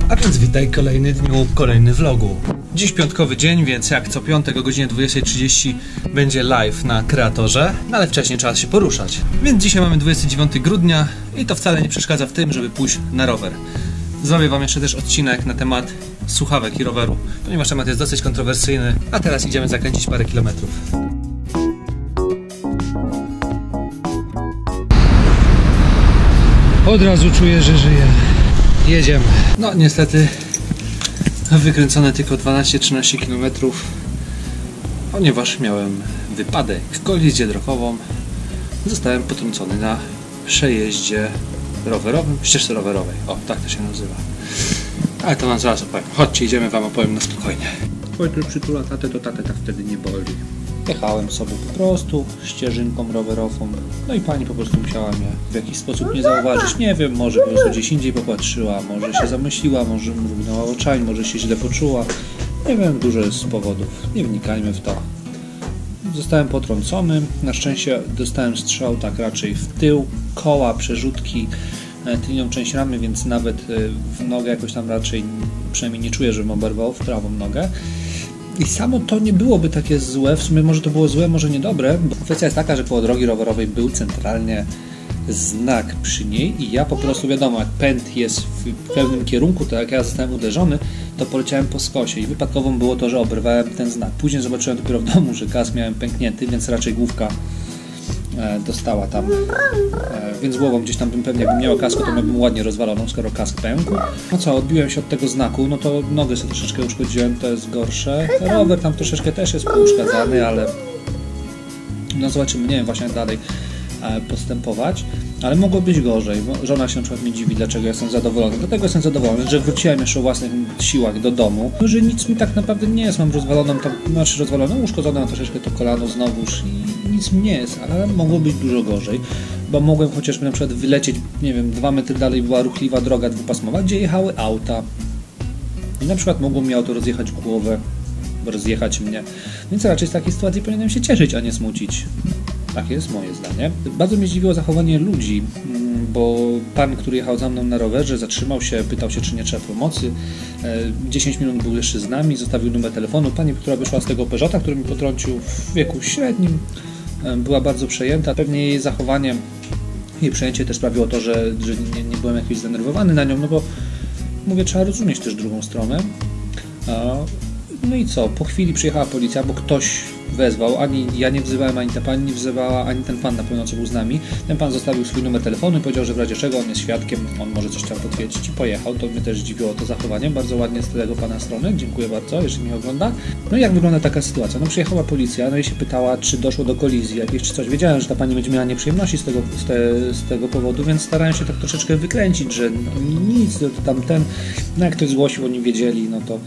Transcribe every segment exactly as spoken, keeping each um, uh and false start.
A więc witaj kolejny dniu, kolejny vlogu. Dziś piątkowy dzień, więc jak co piątek o godzinie dwudziestej trzydzieści będzie live na Kreatorze, no ale wcześniej trzeba się poruszać. Więc dzisiaj mamy dwudziestego dziewiątego grudnia i to wcale nie przeszkadza w tym, żeby pójść na rower. Zrobię wam jeszcze też odcinek na temat słuchawek i roweru, ponieważ temat jest dosyć kontrowersyjny, a teraz idziemy zakręcić parę kilometrów. Od razu czuję, że żyję. Jedziemy. No niestety wykręcone tylko dwanaście trzynaście kilometrów, ponieważ miałem wypadek, kolizję drogową. Zostałem potrącony na przejeździe rowerowym, ścieżce rowerowej. O, tak to się nazywa. Ale to wam zaraz opowiem. Chodźcie, idziemy, wam opowiem na spokojnie. Ojciec przytula tatę, to tatę tak wtedy nie boli. Jechałem sobie po prostu ścieżynką rowerową, no i pani po prostu musiała mnie w jakiś sposób nie zauważyć. Nie wiem, może po prostu gdzieś indziej popatrzyła, może się zamyśliła, może mrugnęła oczami, może się źle poczuła. Nie wiem, dużo jest powodów, nie wnikajmy w to. Zostałem potrącony, na szczęście dostałem strzał tak raczej w tył, koła, przerzutki, tylną część ramy, więc nawet w nogę jakoś tam raczej, przynajmniej nie czuję, żebym oberwał w prawą nogę. I samo to nie byłoby takie złe, w sumie może to było złe, może niedobre, bo kwestia jest taka, że koło drogi rowerowej był centralnie znak przy niej i ja po prostu, wiadomo, jak pęd jest w pewnym kierunku, to jak ja zostałem uderzony, to poleciałem po skosie i wypadkową było to, że oberwałem ten znak. Później zobaczyłem dopiero w domu, że kask miałem pęknięty, więc raczej główka dostała tam, więc głową gdzieś tam bym pewnie, jakbym miał kasku, to miałbym ładnie rozwaloną, skoro kask pękł. No co, odbiłem się od tego znaku, no to nogę sobie troszeczkę uszkodziłem, to jest gorsze. Rower tam troszeczkę też jest pouszkadzany, ale no zobaczymy, nie wiem właśnie jak dalej postępować, ale mogło być gorzej. Żona się na przykład mnie dziwi, dlaczego jestem zadowolony. Dlatego jestem zadowolony, że wróciłem jeszcze o własnych siłach do domu, że nic mi tak naprawdę nie jest. Mam rozwaloną, tam, znaczy rozwaloną, uszkodzoną troszeczkę to kolano znowuż i nic mi nie jest, ale mogło być dużo gorzej, bo mogłem chociażby na przykład wylecieć, nie wiem, dwa metry dalej była ruchliwa droga dwupasmowa, gdzie jechały auta i na przykład mogło mi auto rozjechać głowę, rozjechać mnie, więc raczej z takiej sytuacji powinienem się cieszyć, a nie smucić. Takie jest moje zdanie. Bardzo mnie zdziwiło zachowanie ludzi, bo pan, który jechał za mną na rowerze, zatrzymał się, pytał się, czy nie trzeba pomocy. dziesięć minut był jeszcze z nami, zostawił numer telefonu. Pani, która wyszła z tego Peugeota, który mi potrącił w wieku średnim, była bardzo przejęta. Pewnie jej zachowanie, jej przejęcie też sprawiło to, że, że nie, nie byłem jakiś zdenerwowany na nią, no bo mówię, trzeba rozumieć też drugą stronę. No i co? Po chwili przyjechała policja, bo ktoś wezwał, ani ja nie wzywałem, ani ta pani nie wzywała, ani ten pan na pewno, co był z nami. Ten pan zostawił swój numer telefonu i powiedział, że w razie czego on jest świadkiem, on może coś tam potwierdzić i pojechał. To mnie też zdziwiło to zachowanie, bardzo ładnie z tego pana strony, dziękuję bardzo, jeżeli mnie ogląda. No i jak wygląda taka sytuacja? No przyjechała policja, no i się pytała, czy doszło do kolizji jakiejś, czy coś. Wiedziałem, że ta pani będzie miała nieprzyjemności z tego, z, te, z tego powodu, więc starałem się tak troszeczkę wykręcić, że nic, to tamten, no jak ktoś zgłosił, oni wiedzieli, no to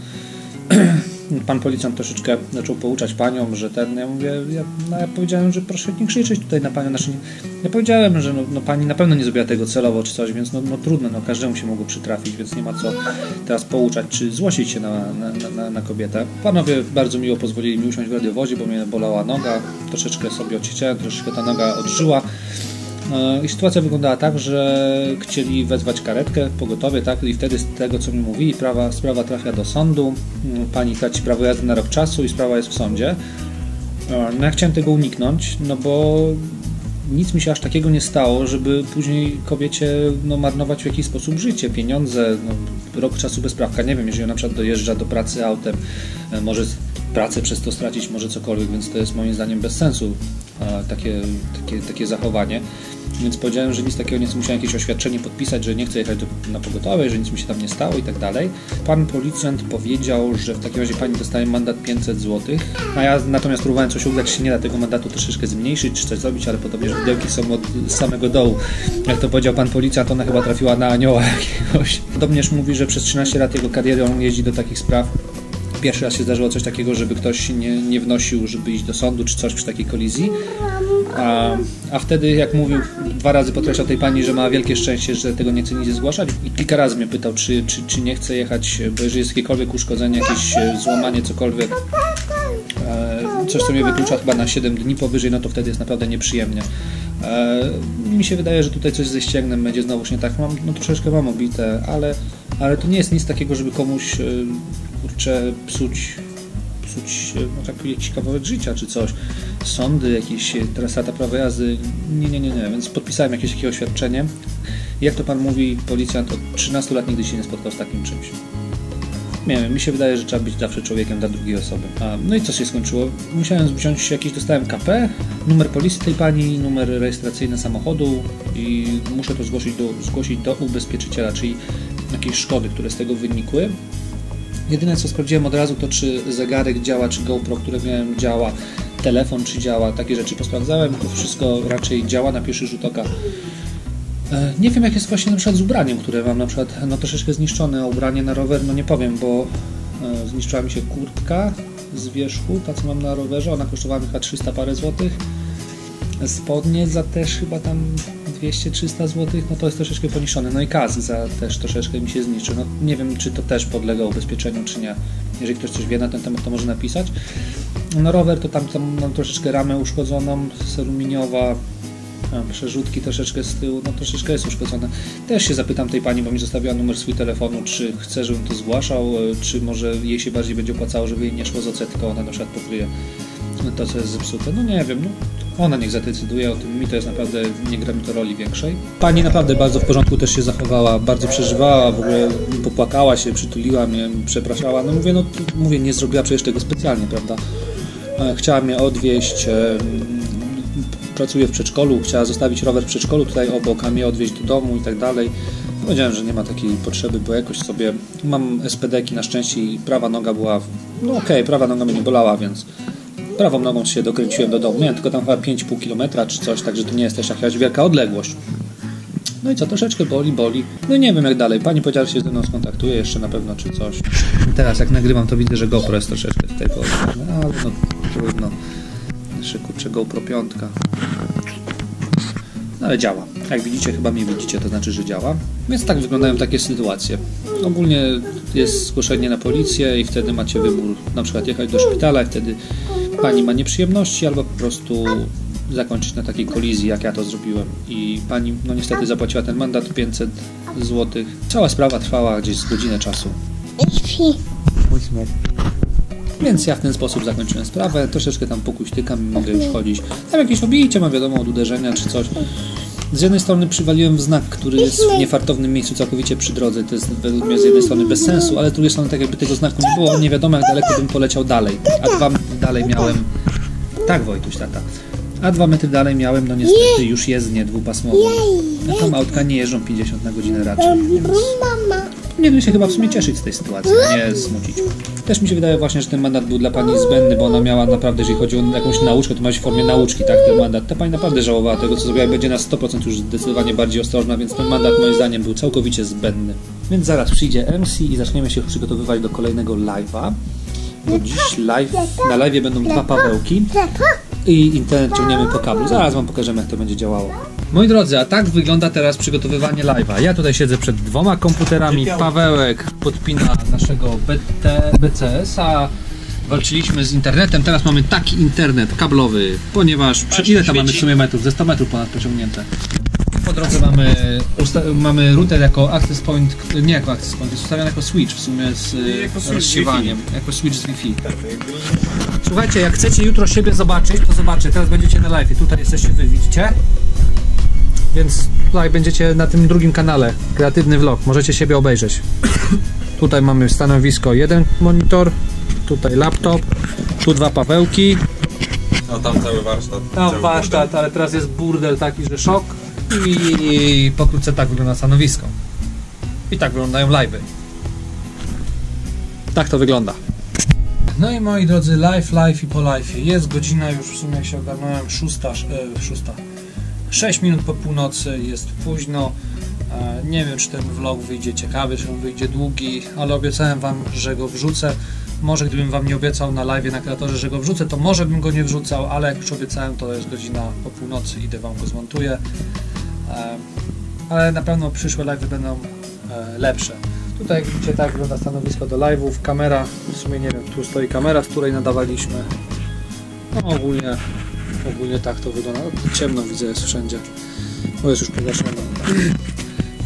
pan policjant troszeczkę zaczął pouczać panią, że ten, ja mówię, ja, no ja powiedziałem, że proszę nie krzyczeć tutaj na panią, znaczy, ja powiedziałem, że no, no pani na pewno nie zrobiła tego celowo czy coś, więc no, no trudno, no każdemu się mogło przytrafić, więc nie ma co teraz pouczać, czy złościć się na, na, na, na kobietę. Panowie bardzo miło pozwolili mi usiąść w radiowozie, bo mnie bolała noga, troszeczkę sobie odcieciałem, troszeczkę ta noga odżyła. I sytuacja wyglądała tak, że chcieli wezwać karetkę, pogotowie, tak, i wtedy z tego, co mi mówili, prawa, sprawa trafia do sądu, pani traci prawo jazdy na rok czasu i sprawa jest w sądzie. No ja chciałem tego uniknąć, no bo nic mi się aż takiego nie stało, żeby później kobiecie no, marnować w jakiś sposób życie, pieniądze, no, rok czasu bez prawka, nie wiem, jeżeli na przykład dojeżdża do pracy autem, może pracę przez to stracić, może cokolwiek, więc to jest moim zdaniem bez sensu takie, takie, takie zachowanie. Więc powiedziałem, że nic takiego nie chcę, musiałem jakieś oświadczenie podpisać, że nie chcę jechać do, na pogotowie, że nic mi się tam nie stało i tak dalej. Pan policjant powiedział, że w takim razie pani dostaje mandat pięćset złotych, a ja natomiast próbowałem coś ugrać, czy nie da tego mandatu troszeczkę zmniejszyć, czy coś zrobić, ale podobnie, że widełki są od samego dołu. Jak to powiedział pan policjant, ona chyba trafiła na anioła jakiegoś. Podobnież mówi, że przez trzynaście lat jego kariery on jeździ do takich spraw. Pierwszy raz się zdarzyło coś takiego, żeby ktoś nie, nie wnosił, żeby iść do sądu czy coś przy takiej kolizji. A, a wtedy, jak mówił, dwa razy podkreślał tej pani, że ma wielkie szczęście, że tego nie chce nic zgłaszać i kilka razy mnie pytał, czy, czy, czy nie chce jechać, bo jeżeli jest jakiekolwiek uszkodzenie, jakieś złamanie, cokolwiek, coś co mnie wyklucza chyba na siedem dni powyżej, no to wtedy jest naprawdę nieprzyjemnie. Mi się wydaje, że tutaj coś ze ścięgnem będzie znowuż nie tak. Mam, no troszeczkę mam obite, ale ale to nie jest nic takiego, żeby komuś yy, kurczę, psuć, psuć no, tak, jakiś kawałek życia czy coś. Sądy, jakieś trasata prawa jazdy, nie, nie, nie, nie, więc podpisałem jakieś takie oświadczenie. Jak to pan mówi, policjant od trzynastu lat nigdy się nie spotkał z takim czymś. Nie wiem, mi się wydaje, że trzeba być zawsze człowiekiem dla drugiej osoby. A, no i co się skończyło? Musiałem wziąć jakiś, dostałem K P, numer policji tej pani, numer rejestracyjny samochodu i muszę to zgłosić do, zgłosić do ubezpieczyciela, czyli jakieś szkody, które z tego wynikły. Jedyne co sprawdziłem od razu to, czy zegarek działa, czy GoPro, które miałem, działa, telefon czy działa, takie rzeczy posprawdzałem, to wszystko raczej działa na pierwszy rzut oka. Nie wiem jak jest właśnie na przykład z ubraniem, które mam na przykład no troszeczkę zniszczone, a ubranie na rower, no nie powiem, bo e, zniszczyła mi się kurtka z wierzchu, ta co mam na rowerze, ona kosztowała mi chyba trzysta parę złotych, spodnie za też chyba tam dwieście trzysta złotych, no to jest troszeczkę poniszczone, no i kask za też troszeczkę mi się zniszczył, no nie wiem czy to też podlega ubezpieczeniu czy nie, jeżeli ktoś coś wie na ten temat to może napisać. No rower to tam, tam mam troszeczkę ramę uszkodzoną, aluminiowa, przerzutki troszeczkę z tyłu, no troszeczkę jest uszkodzone. Też się zapytam tej pani, bo mi zostawiła numer swój telefonu, czy chce, żebym to zgłaszał, czy może jej się bardziej będzie opłacało, żeby jej nie szło z O C, tylko ona na przykład pokryje to, co jest zepsute. No nie wiem, no ona niech zadecyduje o tym, mi to jest naprawdę, nie gra mi to roli większej. Pani naprawdę bardzo w porządku też się zachowała, bardzo przeżywała, w ogóle popłakała się, przytuliła mnie, przepraszała, no mówię, no mówię, nie zrobiła przecież tego specjalnie, prawda? Chciała mnie odwieźć, pracuję w przedszkolu, chciała zostawić rower w przedszkolu tutaj obok, a mnie odwieźć do domu i tak dalej. Powiedziałem, że nie ma takiej potrzeby, bo jakoś sobie mam S P D-ki na szczęście i prawa noga była, no okej, okay, prawa noga mnie nie bolała, więc prawą nogą się dokręciłem do domu. Miałem tylko tam chyba pięć i pół kilometra czy coś, także to nie jest też jakaś wielka odległość. No i co, troszeczkę boli, boli. No nie wiem jak dalej. Pani powiedziała, że się ze mną skontaktuje jeszcze na pewno czy coś. Teraz jak nagrywam to widzę, że GoPro jest troszeczkę tutaj położone, ale no trudno. Jeszcze kurczę GoPro piątka. No ale działa. Jak widzicie, chyba mnie widzicie, to znaczy, że działa. Więc tak wyglądają takie sytuacje. Ogólnie jest zgłoszenie na policję i wtedy macie wybór, na przykład jechać do szpitala i wtedy pani ma nieprzyjemności albo po prostu zakończyć na takiej kolizji, jak ja to zrobiłem. I pani, no niestety zapłaciła ten mandat pięćset złotych. Cała sprawa trwała gdzieś z godzinę czasu. Więc ja w ten sposób zakończyłem sprawę, troszeczkę tam pokuśtykam i mogę już chodzić. Tam jakieś obicie mam, wiadomo, od uderzenia czy coś. Z jednej strony przywaliłem w znak, który jest w niefartownym miejscu całkowicie przy drodze. To jest według mnie z jednej strony bez sensu, ale z drugiej strony tak jakby tego znaku nie było, nie wiadomo jak daleko bym poleciał dalej. A dwa metry dalej miałem... Tak, Wojtuś, tata. A dwa metry dalej miałem, no niestety, już jezdnię dwupasmową. A tam autka nie jeżdżą pięćdziesiąt na godzinę raczej. Więc... Powinien się chyba w sumie cieszyć z tej sytuacji, a nie smucić. Też mi się wydaje właśnie, że ten mandat był dla pani zbędny, bo ona miała naprawdę, jeżeli chodzi o jakąś nauczkę, to ma się w formie nauczki, tak, ten mandat. Ta pani naprawdę żałowała tego, co zrobiła i będzie na sto procent już zdecydowanie bardziej ostrożna, więc ten mandat moim zdaniem był całkowicie zbędny. Więc zaraz przyjdzie M C i zaczniemy się przygotowywać do kolejnego live'a, bo dziś live, na live'ie będą dwa Pawełki i internet ciągniemy po kablu. Zaraz wam pokażemy, jak to będzie działało. Moi drodzy, a tak wygląda teraz przygotowywanie live'a. Ja tutaj siedzę przed dwoma komputerami. Pawełek podpina naszego B C S-a. Walczyliśmy z internetem. Teraz mamy taki internet kablowy, ponieważ przed ile tam mamy w sumie metrów? Ze sto metrów ponad pociągnięte. Po drodze mamy, mamy router jako access point, nie jako access point, jest ustawiony jako switch w sumie z rozsiewaniem, jako switch z Wi-Fi. Słuchajcie, jak chcecie jutro siebie zobaczyć, to zobaczcie, teraz będziecie na live, tutaj jesteście wy, widzicie? Więc tutaj będziecie na tym drugim kanale, kreatywny vlog, możecie siebie obejrzeć. Tutaj mamy stanowisko, jeden monitor, tutaj laptop, tu dwa Pawełki. No tam cały warsztat. Tam cały warsztat, burdel. Ale teraz jest burdel taki, że szok. I pokrótce tak wygląda stanowisko. I tak wyglądają live'y. Tak to wygląda. No i moi drodzy, live, live i po live. Jest godzina już w sumie, jak się ogarnąłem, szósta, e, szósta. sześć minut po północy, jest późno. E, nie wiem, czy ten vlog wyjdzie ciekawy, czy on wyjdzie długi, ale obiecałem wam, że go wrzucę. Może gdybym wam nie obiecał na live na kreatorze, że go wrzucę, to może bym go nie wrzucał, ale jak już obiecałem, to jest godzina po północy, idę wam go zmontuję. E, ale na pewno przyszłe live'y będą e, lepsze. Tutaj jak widzicie, tak wygląda stanowisko do live'ów, kamera, w sumie nie wiem, tu stoi kamera, z której nadawaliśmy. No ogólnie, ogólnie tak to wygląda. Ciemno widzę jest wszędzie, bo jest już pogaszone.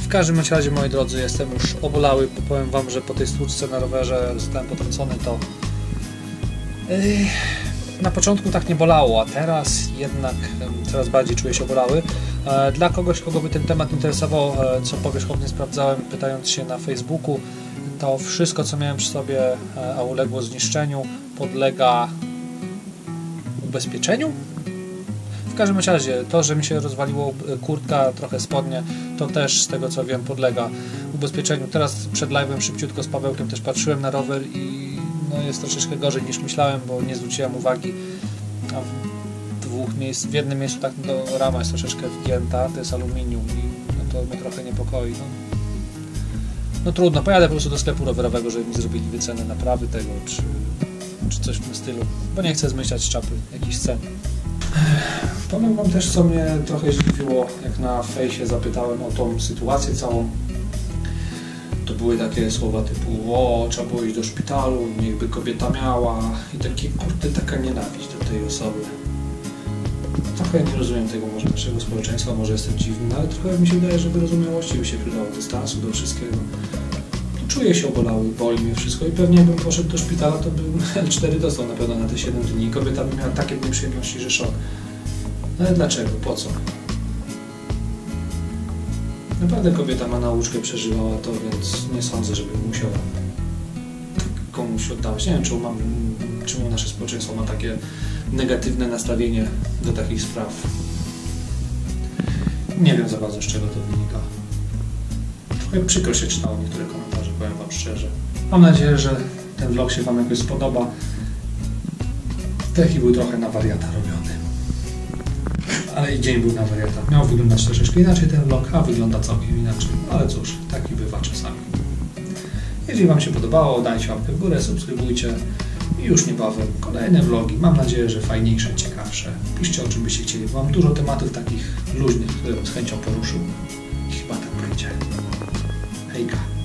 W każdym bądź razie, moi drodzy, jestem już obolały. Powiem wam, że po tej stłuczce na rowerze zostałem potrącony, to yy, na początku tak nie bolało, a teraz jednak yy, coraz bardziej czuję się obolały. Yy, dla kogoś, kogo by ten temat interesował, yy, co powierzchownie sprawdzałem, pytając się na Facebooku, to wszystko, co miałem przy sobie, yy, a uległo zniszczeniu, podlega ubezpieczeniu? W każdym razie, to, że mi się rozwaliło kurtka, trochę spodnie, to też z tego co wiem podlega ubezpieczeniu. Teraz przed live'em szybciutko z Pawełkiem też patrzyłem na rower i no, jest troszeczkę gorzej niż myślałem, bo nie zwróciłem uwagi. A w dwóch miejsc, w jednym miejscu tak no, rama jest troszeczkę wgięta, to jest aluminium i no, to mnie trochę niepokoi. No. no trudno, pojadę po prostu do sklepu rowerowego, żeby mi zrobili wycenę naprawy tego, czy, czy coś w tym stylu, bo nie chcę zmyślać z czapy jakichś cen. Powiem wam też, co mnie trochę zdziwiło, jak na fejsie zapytałem o tą sytuację całą. To były takie słowa typu: o, trzeba było iść do szpitalu, niechby kobieta miała, i takie kurde, taka nienawiść do tej osoby. Trochę nie rozumiem tego może naszego społeczeństwa, może jestem dziwny, ale trochę mi się wydaje, że wyrozumiałości by się przydało, dystansu do wszystkiego. Czuję się obolały, boli mnie wszystko i pewnie jakbym poszedł do szpitala, to bym L cztery dostał na pewno na te siedem dni. Kobieta by miała takie nieprzyjemności, że szok. Ale dlaczego? Po co? Naprawdę kobieta ma nauczkę, przeżywała to, więc nie sądzę, żeby musiała komuś oddawać. Nie wiem, czemu, mam, czemu nasze społeczeństwo ma takie negatywne nastawienie do takich spraw. Nie wiem za bardzo, z czego to wynika. Trochę przykro się czytało niektóre komentarze, powiem wam szczerze. Mam nadzieję, że ten vlog się wam jakoś spodoba. Taki był trochę na wariata robiony. Ale i dzień był na wariata. Miał wyglądać troszeczkę inaczej ten vlog, a wygląda całkiem inaczej. Ale cóż, taki bywa czasami. Jeżeli wam się podobało, dajcie łapkę w górę, subskrybujcie i już niebawem kolejne vlogi. Mam nadzieję, że fajniejsze, ciekawsze. Piszcie, o czym byście chcieli, bo mam dużo tematów takich luźnych, które bym z chęcią poruszył. I chyba tak będzie. Hejka.